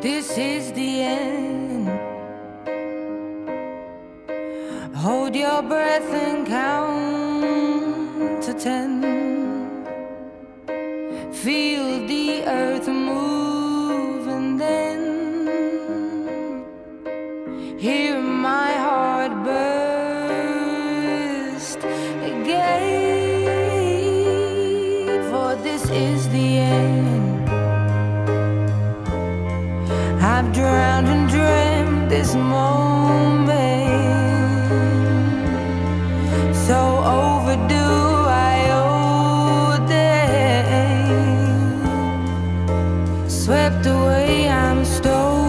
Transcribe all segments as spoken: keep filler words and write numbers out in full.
This is the end. Hold your breath and count to ten. Feel the earth move and then hear my heart burst again. For this is the end. I've drowned and dreamt this moment, so overdue I owe them. Swept away, I'm stolen.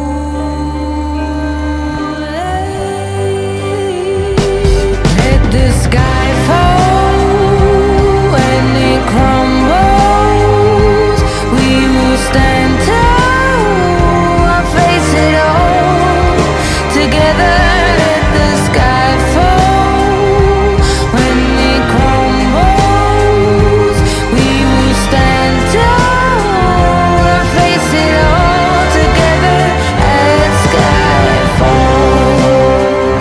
Let the sky fall when it crumbles. We will stand tall. Together, let the sky fall. When it crumbles, we will stand tall and face it all together as sky falls.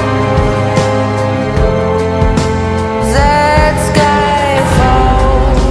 That sky falls.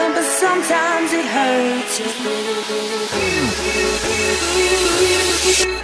Sometimes it hurts.